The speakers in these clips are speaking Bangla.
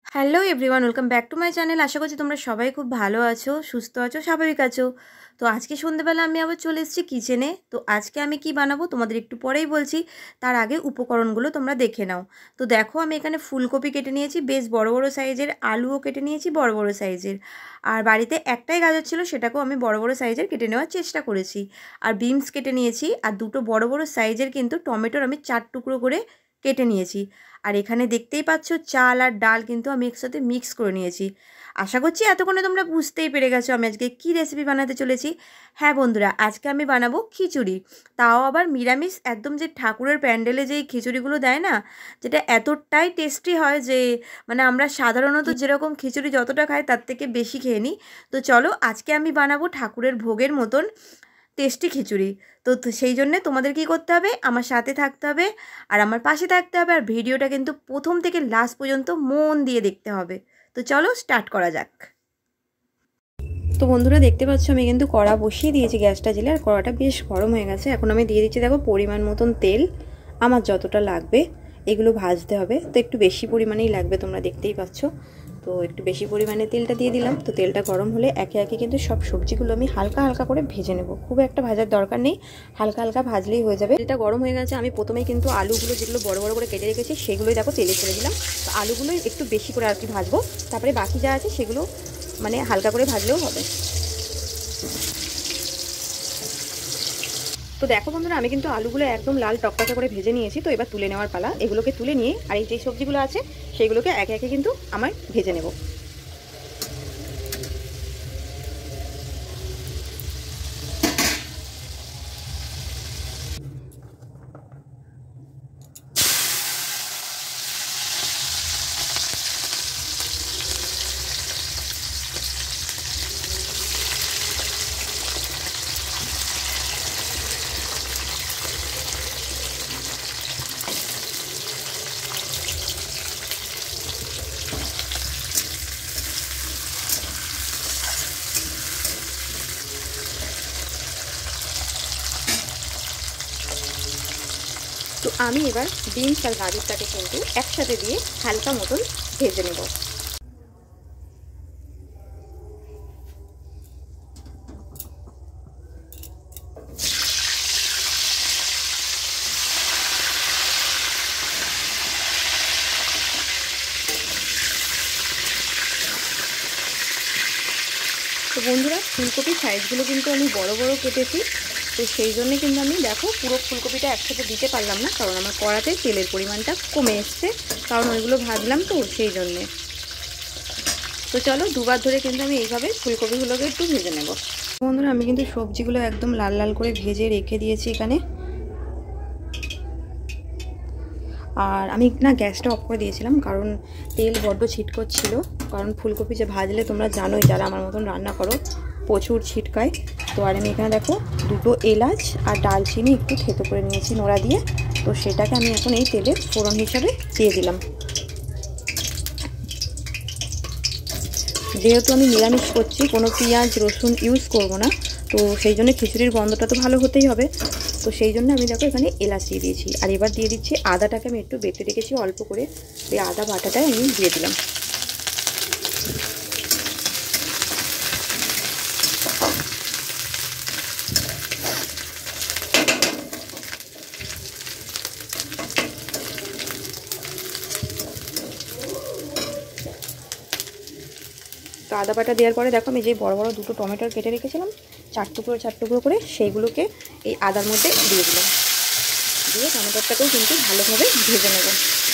Hello everyone, welcome back to my channel. আশা করছি তোমরা সবাই খুব ভালো আছো, সুস্থ আছো, স্বাভাবিক আছো। তো আজকে সন্ধ্যেবেলা আমি আবার চলে এসেছি কিচেনে। তো আজকে আমি কি বানাবো তোমাদের একটু পরেই বলছি, তার আগে উপকরণগুলো তোমরা দেখে নাও। তো দেখো, আমি এখানে ফুলকপি কেটে নিয়েছি বেশ বড় বড় সাইজের, আলুও কেটে নিয়েছি বড় বড় সাইজের, আর বাড়িতে একটাই গাজর ছিল, সেটাকেও আমি বড় বড় সাইজের কেটে নেওয়ার চেষ্টা করেছি। আর বিনস কেটে নিয়েছি, আর দুটো বড় বড় সাইজের কিন্তু টমেটোর আমি 4 টুকরো করে কেটে নিয়েছি। আর এখানে দেখতেই পাচ্ছ চাল আর ডাল কিন্তু আমি একসাথে মিক্স করে নিয়েছি। আশা করছি এতক্ষণে তোমরা বুঝতেই পেরে গেছো আমি আজকে কী রেসিপি বানাতে চলেছি। হ্যাঁ বন্ধুরা, আজকে আমি বানাবো খিচুড়ি, তাও আবার নিরামিষ। একদম যে ঠাকুরের প্যান্ডেলে যেই খিচুড়িগুলো দেয় না, যেটা এতটাই টেস্টি হয় যে মানে আমরা সাধারণত যেরকম খিচুড়ি যতটা খাই তার থেকে বেশি খেয়ে নিই। তো চলো, আজকে আমি বানাবো ঠাকুরের ভোগের মতন টেস্টি খিচুড়ি। তো সেই জন্যে তোমাদের কী করতে হবে, আমার সাথে থাকতে হবে আর আমার পাশে থাকতে হবে, আর ভিডিওটা কিন্তু প্রথম থেকে লাস্ট পর্যন্ত মন দিয়ে দেখতে হবে। তো চলো স্টার্ট করা যাক। তো বন্ধুরা দেখতে পাচ্ছ আমি কিন্তু কড়া বসিয়ে দিয়েছি গ্যাসটা জেলে, আর কড়াটা বেশ গরম হয়ে গেছে। এখন আমি দিয়ে দিচ্ছি দেখো পরিমাণ মতন তেল, আমার যতটা লাগবে। এগুলো ভাজতে হবে, তো একটু বেশি পরিমাণেই লাগবে, তোমরা দেখতেই পাচ্ছ। তো একটু বেশি পরিমাণে তেলটা দিয়ে দিলাম। তো তেলটা গরম হলে একে একে কিন্তু সব সবজিগুলো আমি হালকা হালকা করে ভেজে নেব, খুব একটা ভাজার দরকার নেই, হালকা হালকা ভাজলেই হয়ে যাবে। তেলটা গরম হয়ে গেছে, আমি প্রথমেই কিন্তু আলুগুলো যেগুলো বড় বড় করে কেটে রেখেছি সেগুলোই দেখো তেলে ছেড়ে দিলাম। তো আলুগুলো একটু বেশি করে আর কি ভাজবো, তারপরে বাকি যা আছে সেগুলো মানে হালকা করে ভাজলেও হবে। তো দেখো বন্ধুরা, আমি কিন্তু আলুগুলো একদম লাল টকটকে করে ভেজে নিয়েছি। তো এবার তুলে নেওয়ার পালা। এগুলোকে তুলে নিয়ে আর এই যে সবজিগুলো আছে সেগুলোকে একে একে কিন্তু আমার ভেজে নেব। তো আমি এবার বিনস আর গাজরটাকে কিন্তু একসাথে দিয়ে হালকা মতন ভেজে নেব। তো বন্ধুরা, ফুলকপির সাইজগুলো কিন্তু আমি বড় বড় কেটেছি। তো সেই জন্যে কিন্তু আমি দেখো পুরো ফুলকপিটা একসাথে দিতে পারলাম না, কারণ আমার কড়াতে তেলের পরিমাণটা কমে এসছে, কারণ ওইগুলো ভাজলাম তো সেই জন্যে। তো চলো দুবার ধরে কিন্তু আমি এইভাবে ফুলকপিগুলোকে একটু ভেজে নেব। বন্ধুরা, আমি কিন্তু সবজিগুলো একদম লাল লাল করে ভেজে রেখে দিয়েছি এখানে। আর আমি না গ্যাসটা অফ করে দিয়েছিলাম, কারণ তেল বড্ড ছিটকোচ্ছিল। কারণ ফুলকপি যে ভাজলে তোমরা জানোই, যারা আমার মতন রান্না করো, প্রচুর ছিটকায়। তো আর আমি এখানে দেখো দুটো এলাচ আর ডালচিনি একটু থেতো করে নিয়েছি নোড়া দিয়ে। তো সেটাকে আমি এখন এই তেলে ফোড়ন হিসাবে দিয়ে দিলাম। যেহেতু আমি নিরামিষ করছি, কোনো পেঁয়াজ রসুন ইউজ করব না, তো সেই জন্য খিচুড়ির গন্ধটা তো ভালো হতেই হবে। তো সেই জন্য আমি দেখো এখানে এলাচ দিয়ে দিয়েছি। আর এবার দিয়ে দিচ্ছি আদাটাকে আমি একটু বেটে রেখেছি অল্প করে, এই আদা বাটাটাই আমি দিয়ে দিলাম। তো আদা বাটা দেওয়ার পরে দেখো আমি যে বড় বড় দুটো টমেটো কেটে রেখেছিলাম 4 টুকরো করে, সেইগুলোকে এই আদার মধ্যে দিয়ে দিলাম। দিয়ে টমেটোটাকেও কিন্তু ভালোভাবে ভেজে নেব।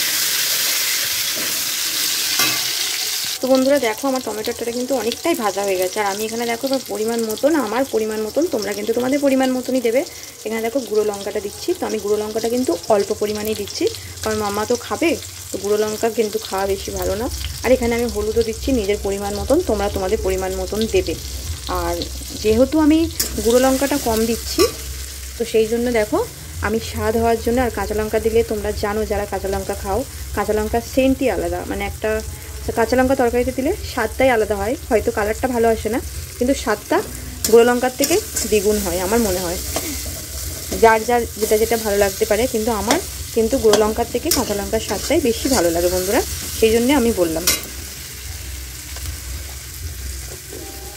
তো বন্ধুরা দেখো, আমার টমেটোটা কিন্তু অনেকটাই ভাজা হয়ে গেছে। আর আমি এখানে দেখো পরিমাণ মতন, আমার পরিমাণ মতন, তোমরা কিন্তু তোমাদের পরিমাণ মতনই দেবে। এখানে দেখো গুঁড়ো লঙ্কাটা দিচ্ছি। তো আমি গুঁড়ো লঙ্কাটা কিন্তু অল্প পরিমাণেই দিচ্ছি, কারণ মামা তো খাবে, তো গুঁড়ো লঙ্কা কিন্তু খাওয়া বেশি ভালো না। আর এখানে আমি হলুদও দিচ্ছি নিজের পরিমাণ মতন, তোমরা তোমাদের পরিমাণ মতন দেবে। আর যেহেতু আমি গুঁড়ো লঙ্কাটা কম দিচ্ছি, তো সেই জন্য দেখো আমি স্বাদ হওয়ার জন্য, আর কাঁচা লঙ্কা দিলে তোমরা জানো যারা কাঁচা লঙ্কা খাও, কাঁচা লঙ্কার সেন্টই আলাদা, মানে একটা কাঁচা লঙ্কা তরকারিতে দিলে স্বাদটাই আলাদা হয়। হয়তো কালারটা ভালো আসে না, কিন্তু স্বাদটা গুঁড়ো লঙ্কার থেকে দ্বিগুণ হয় আমার মনে হয়। যার যার যেটা যেটা ভালো লাগতে পারে, কিন্তু আমার কিন্তু গুঁড়ো লঙ্কার থেকে কাঁচা লঙ্কার স্বাদটাই বেশি ভালো লাগে বন্ধুরা, সেই জন্যে আমি বললাম।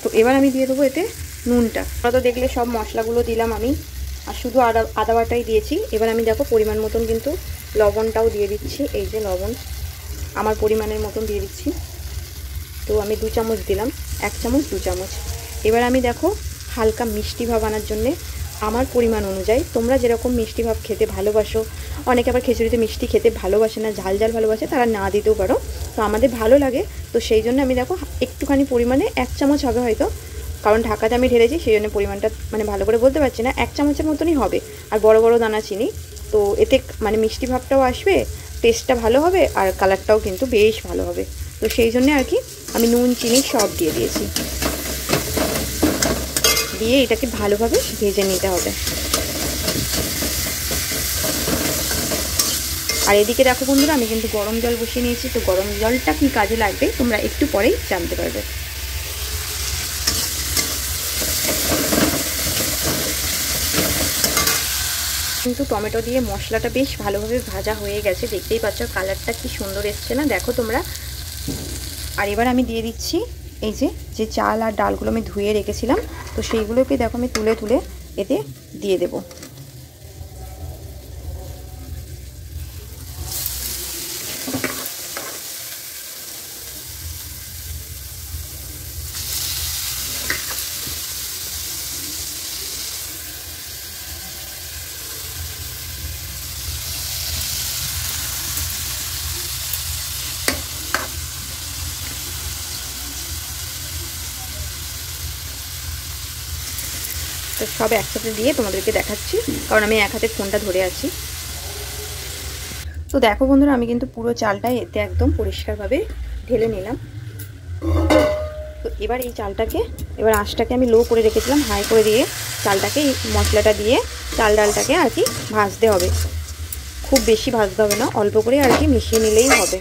তো এবার আমি দিয়ে দেবো এতে নুনটা। আমরা তো দেখলে সব মশলাগুলো দিলাম আমি, আর শুধু আদা বাটাই দিয়েছি। এবার আমি দেখো পরিমাণ মতন কিন্তু লবণটাও দিয়ে দিচ্ছি। এই যে লবণ আমার পরিমাণের মতন দিয়ে দিচ্ছি। তো আমি 2 চামচ দিলাম, 1 চামচ 2 চামচ। এবার আমি দেখো হালকা মিষ্টি ভাব আনার জন্যে আমার পরিমাণ অনুযায়ী, তোমরা যেরকম মিষ্টি ভাব খেতে ভালোবাসো, অনেকে আবার খিচুড়িতে মিষ্টি খেতে ভালোবাসে না, ঝাল ঝাল ভালোবাসে, তারা না দিতেও পারো। তো আমাদের ভালো লাগে, তো সেই জন্য আমি দেখো একটুখানি পরিমাণে 1 চামচ হবে হয়তো, কারণ ঢাকাতে আমি ঢেলেছি সেই জন্য পরিমাণটা মানে ভালো করে বলতে পারছি না, 1 চামচের মতনই হবে। আর বড় বড় দানা চিনি, তো এতে মানে মিষ্টি ভাবটাও আসবে, টেস্টটা ভালো হবে, আর কালারটাও কিন্তু বেশ ভালো হবে। তো সেই জন্যে আর কি আমি নুন চিনি সব দিয়ে দিয়েছি। দিয়ে এটাকে ভালোভাবে ভেজে নিতে হবে। আর এদিকে দেখো বন্ধুরা, আমি কিন্তু গরম জল বসিয়ে নিয়েছি। তো গরম জলটা কি কাজে লাগবে তোমরা একটু পরেই জানতে পারবে। কিন্তু টমেটো দিয়ে মশলাটা বেশ ভালোভাবে ভাজা হয়ে গেছে, দেখতেই পাচ্ছ কালারটা কি সুন্দর এসছে না, দেখো তোমরা। আর এবার আমি দিয়ে দিচ্ছি এই যে চাল আর ডালগুলো আমি ধুয়ে রেখেছিলাম, তো সেইগুলোকে দেখো আমি তুলে তুলে এতে দিয়ে দেবো। তো সব একসাথে দিয়ে তোমাদেরকে দেখাচ্ছি, কারণ আমি এক হাতে ফোনটা ধরে আছি। তো দেখো বন্ধুরা, আমি কিন্তু পুরো চালটাই এতে একদম পরিষ্কারভাবে ঢেলে নিলাম। তো এবার এই চালটাকে, এবার আঁচটাকে আমি লো করে রেখেছিলাম, হাই করে দিয়ে চালটাকে এই মশলাটা দিয়ে চাল ডালটাকে আর কি ভাজতে হবে। খুব বেশি ভাজতে হবে না, অল্প করে আর কি মিশিয়ে নিলেই হবে।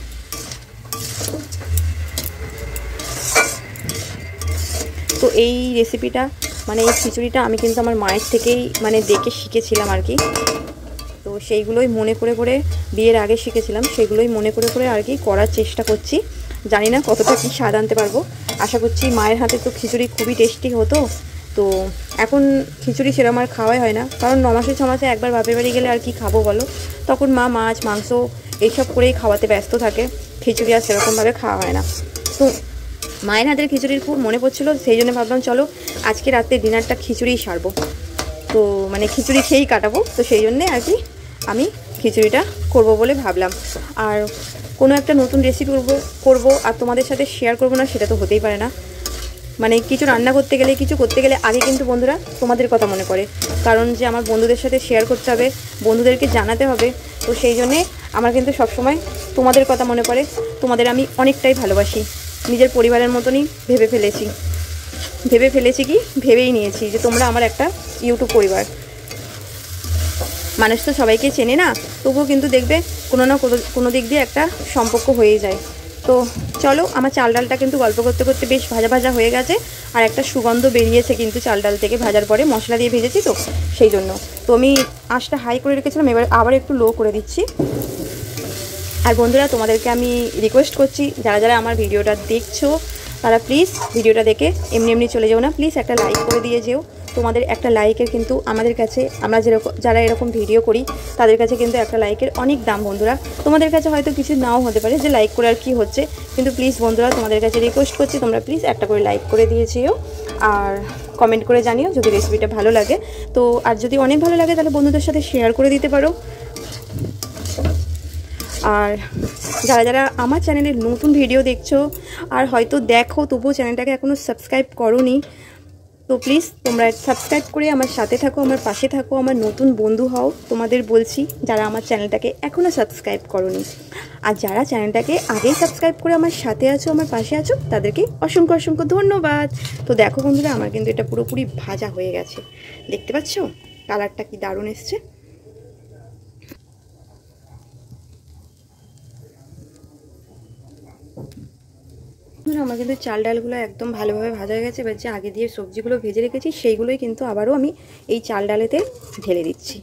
তো এই রেসিপিটা মানে এই খিচুড়িটা আমি কিন্তু আমার মায়ের থেকেই মানে দেখে শিখেছিলাম আর কি। তো সেইগুলোই মনে করে করে, বিয়ের আগে শিখেছিলাম, সেগুলোই মনে করে করে আর কি করার চেষ্টা করছি। জানি না কতটা কি স্বাদ আনতে পারবো, আশা করছি। মায়ের হাতে তো খিচুড়ি খুবই টেস্টি হতো। তো এখন খিচুড়ি সেরকম আর খাওয়াই হয় না, কারণ 9 মাসে 6 মাসে একবার বাপের বাড়ি গেলে আর কি খাবো বলো, তখন মা মাছ মাংস এইসব করেই খাওয়াতে ব্যস্ত থাকে, খিচুড়ি আর সেরকমভাবে খাওয়া হয় না। তো মায়ের হাতের খিচুড়ির খুব মনে পড়ছিল, সেই জন্য ভাবলাম চলো আজকে রাতে ডিনারটা খিচুড়িই সারবো, তো মানে খিচুড়ি খেয়েই কাটাবো। তো সেই জন্যে আর কি আমি খিচুড়িটা করব বলে ভাবলাম। আর কোনো একটা নতুন রেসিপি করব আর তোমাদের সাথে শেয়ার করব না, সেটা তো হতেই পারে না। মানে কিছু রান্না করতে গেলে, কিছু করতে গেলে আগে কিন্তু বন্ধুরা তোমাদের কথা মনে পড়ে, কারণ যে আমার বন্ধুদের সাথে শেয়ার করতে হবে, বন্ধুদেরকে জানাতে হবে। তো সেই জন্যে আমার কিন্তু সবসময় তোমাদের কথা মনে পড়ে। তোমাদের আমি অনেকটাই ভালোবাসি, নিজের পরিবারের মতনই ভেবে ফেলেছি কি ভেবেই নিয়েছি যে তোমরা আমার একটা ইউটিউব পরিবার। মানুষ তো সবাইকে চেনে না, তবুও কিন্তু দেখবে কোনো না কোনো দিক দিয়ে একটা সম্পর্ক হয়ে যায়। তো চলো, আমার চাল ডালটা কিন্তু গল্প করতে করতে বেশ ভাজা ভাজা হয়ে গেছে, আর একটা সুগন্ধ বেরিয়েছে কিন্তু চাল ডাল থেকে ভাজার পরে, মশলা দিয়ে ভেজেছি তো সেই জন্য। তো আমি আঁচটা হাই করে রেখেছিলাম, এবার আবার একটু লো করে দিচ্ছি। আর বন্ধুরা, তোমাদেরকে আমি রিকোয়েস্ট করছি, যারা যারা আমার ভিডিওটা দেখছো তারা প্লিজ ভিডিওটা দেখে এমনি এমনি চলে যাও না, প্লিজ একটা লাইক করে দিয়ে যেও। তোমাদের একটা লাইকের কিন্তু আমাদের কাছে, আমরা যারা এরকম ভিডিও করি তাদের কাছে কিন্তু একটা লাইকের অনেক দাম বন্ধুরা। তোমাদের কাছে হয়তো কিছু নাও হতে পারে যে লাইক করে আর কি হচ্ছে, কিন্তু প্লিজ বন্ধুরা তোমাদের কাছে রিকোয়েস্ট করছি, তোমরা প্লিজ একটা করে লাইক করে দিয়ে যেও, আর কমেন্ট করে জানিও যদি রেসিপিটা ভালো লাগে। তো আর যদি অনেক ভালো লাগে তাহলে বন্ধুদের সাথে শেয়ার করে দিতে পারো। আর যারা যারা আমার চ্যানেলের নতুন ভিডিও দেখছো আর হয়তো দেখো তবুও চ্যানেলটাকে এখনও সাবস্ক্রাইব করোনি, তো প্লিজ তোমরা সাবস্ক্রাইব করে আমার সাথে থাকো, আমার পাশে থাকো, আমার নতুন বন্ধু হও। তোমাদের বলছি, যারা আমার চ্যানেলটাকে এখনও সাবস্ক্রাইব করোনি, আর যারা চ্যানেলটাকে আগেই সাবস্ক্রাইব করে আমার সাথে আছো, আমার পাশে আছো, তাদেরকে অসংখ্য অসংখ্য ধন্যবাদ। তো দেখো বন্ধুরা, আমার কিন্তু এটা পুরোপুরি ভাজা হয়ে গেছে, দেখতে পাচ্ছ কালারটা কি দারুণ এসছে। আমার কিন্তু চাল ডালগুলো একদম ভালোভাবে ভাজা হয়ে গেছে। এবার যে আগে দিয়ে সবজিগুলো ভেজে রেখেছি সেইগুলোই কিন্তু আবারও আমি এই চাল ডালেতে ঢেলে দিচ্ছি।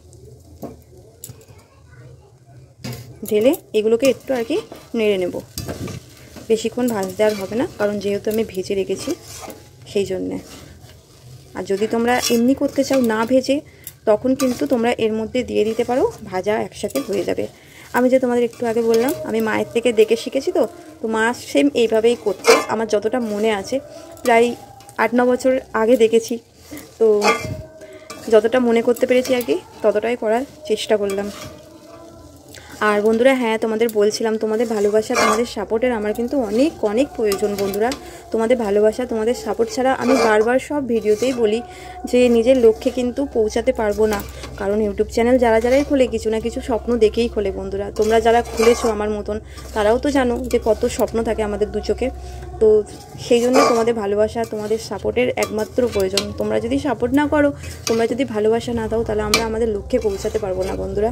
ঢেলে এগুলোকে একটু আর কি নেড়ে নেব, বেশিক্ষণ ভাজতে আর হবে না, কারণ যেহেতু আমি ভেজে রেখেছি সেই জন্যে। আর যদি তোমরা এমনি করতে চাও না ভেজে, তখন কিন্তু তোমরা এর মধ্যে দিয়ে দিতে পারো, ভাজা একসাথে হয়ে যাবে। আমি যে তোমাদের একটু আগে বললাম আমি মায়ের থেকে দেখে শিখেছি, তো মা সেম এইভাবেই করতে, আমার যতটা মনে আছে প্রায় 8-9 বছর আগে দেখেছি, তো যতটা মনে করতে পেরেছি আর কি ততটাই করার চেষ্টা করলাম। আর বন্ধুরা হ্যাঁ, তোমাদের বলছিলাম তোমাদের ভালোবাসা, তোমাদের সাপোর্টের আমার কিন্তু অনেক অনেক প্রয়োজন বন্ধুরা। তোমাদের ভালোবাসা, তোমাদের সাপোর্ট ছাড়া আমি বারবার সব ভিডিওতেই বলি যে নিজের লক্ষ্যে কিন্তু পৌঁছাতে পারবো না। কারণ ইউটিউব চ্যানেল যারাই খোলে কিছু না কিছু স্বপ্ন দেখেই খোলে বন্ধুরা। তোমরা যারা খুলেছো আমার মতন তারাও তো জানো যে কত স্বপ্ন থাকে আমাদের দু চোখে। তো সেই জন্য তোমাদের ভালোবাসা, তোমাদের সাপোর্টের একমাত্র প্রয়োজন। তোমরা যদি সাপোর্ট না করো, তোমরা যদি ভালোবাসা না দাও, তাহলে আমরা আমাদের লক্ষ্যে পৌঁছাতে পারবো না বন্ধুরা।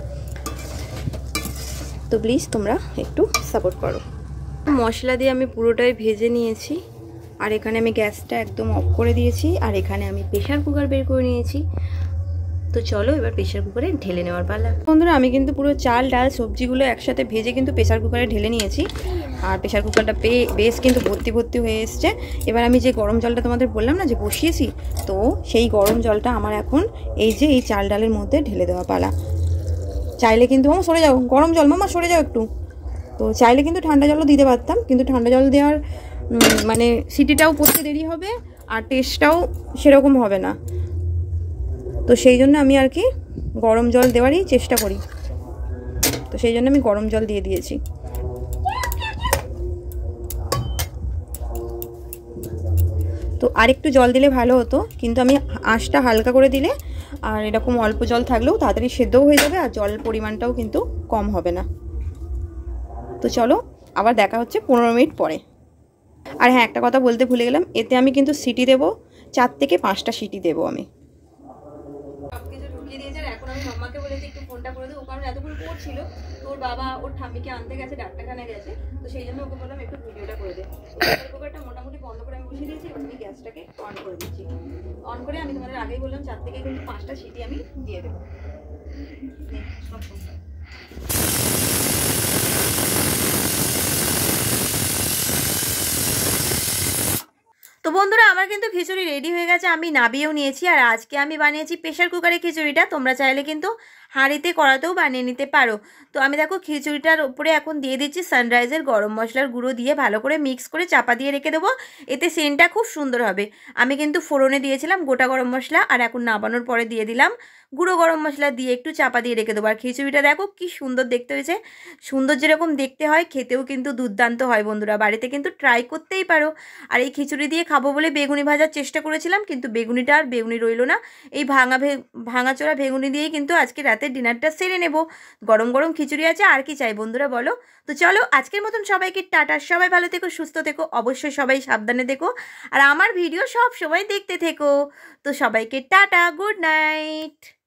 তো প্লিজ তোমরা একটু সাপোর্ট করো। মশলা দিয়ে আমি পুরোটাই ভেজে নিয়েছি, আর এখানে আমি গ্যাসটা একদম অফ করে দিয়েছি, আর এখানে আমি প্রেশার কুকার বের করে নিয়েছি। তো চলো এবার প্রেশার কুকারে ঢেলে নেওয়ার পালা। বন্ধুরা আমি কিন্তু পুরো চাল ডাল সবজিগুলো একসাথে ভেজে কিন্তু প্রেশার কুকারে ঢেলে নিয়েছি, আর প্রেশার কুকারটা বেশ কিন্তু ভর্তি হয়ে এসছে। এবার আমি যে গরম জলটা তোমাদের বললাম না যে বসিয়েছি, তো সেই গরম জলটা আমার এখন এই যে এই চাল ডালের মধ্যে ঢেলে দেওয়া পালা। চাইলে কিন্তু মামা সরে যাও, গরম জল মামা সরে যাও একটু। তো চাইলে কিন্তু ঠান্ডা জলও দিতে পারতাম, কিন্তু ঠান্ডা জল দেওয়ার মানে সিটিটাও করতে দেরি হবে, আর টেস্টটাও সেরকম হবে না। তো সেই জন্য আমি আর কি গরম জল দেওয়ারই চেষ্টা করি, তো সেই জন্য আমি গরম জল দিয়ে দিয়েছি। তো আরেকটু জল দিলে ভালো হতো, কিন্তু আমি আঁচটা হালকা করে দিলে আর এরকম অল্প জল থাকলেও তাড়াতাড়ি সেদ্ধও হয়ে যাবে, আর জলের পরিমাণটাও কিন্তু কম হবে না। তো চলো আবার দেখা হচ্ছে 15 মিনিট পরে। আর হ্যাঁ, একটা কথা বলতে ভুলে গেলাম, এতে আমি কিন্তু সিটি দেবো 4 থেকে 5টা সিটি দেবো আমি। সব কিছু ঢুকিয়ে দিয়েছে, আর এখন আমি মাম্মাকে বলেছি একটু ফোনটা করে দেবো, কারণ এতক্ষণ পড়ছিল, তোর বাবা ওর ঠাম্মিকে আনতে গেছে, ডাক্তারখানায় গেছে, তো সেই জন্য ওকে বললাম একটু ভিডিওটা করে দে। প্রেসার কুকারটা মোটামুটি বন্ধ করে আমি বসিয়ে দিয়েছি, এবার আমি গ্যাসটাকে অন করে দিচ্ছি। অন করে আমি তোমাদের আগেই বললাম 4 থেকে কিন্তু 5টা সিটি আমি দিয়ে দেবো। তো বন্ধুরা আমার কিন্তু খিচুড়ি রেডি হয়ে গেছে, আমি নাবিয়েও নিয়েছি। আর আজকে আমি বানিয়েছি প্রেশার কুকারে খিচুড়িটা, তোমরা চাইলে কিন্তু হাঁড়িতে কড়াতেও বানিয়ে নিতে পারো। তো আমি দেখো খিচুড়িটার উপরে এখন দিয়ে দিচ্ছি সানরাইজের গরম মশলার গুঁড়ো দিয়ে ভালো করে মিক্স করে চাপা দিয়ে রেখে দেবো, এতে সেন্টটা খুব সুন্দর হবে। আমি কিন্তু ফোড়নে দিয়েছিলাম গোটা গরম মশলা, আর এখন নাবানোর পরে দিয়ে দিলাম গুঁড়ো গরম মশলা দিয়ে একটু চাপা দিয়ে রেখে দেবো। আর খিচুড়িটা দেখো কি সুন্দর দেখতে হয়েছে, সুন্দর যেরকম দেখতে হয় খেতেও কিন্তু দুর্দান্ত হয় বন্ধুরা, বাড়িতে কিন্তু ট্রাই করতেই পারো। আর এই খিচুড়ি দিয়ে খাবো বলে বেগুনি ভাজার চেষ্টা করেছিলাম, কিন্তু বেগুনিটা আর বেগুনি রইলো না। এই ভাঙাচোরা বেগুনি দিয়েই কিন্তু আজকে রাতের ডিনারটা সেরে নেব। গরম গরম খিচুড়ি আছে, আর কি চাই বন্ধুরা বলো। তো চলো আজকের মতন সবাইকে টাটা, সবাই ভালো থেকো, সুস্থ থেকো, অবশ্যই সবাই সাবধানে থেকো, আর আমার ভিডিও সব সময় দেখতে থেকো। তো সবাইকে টাটা, গুড নাইট।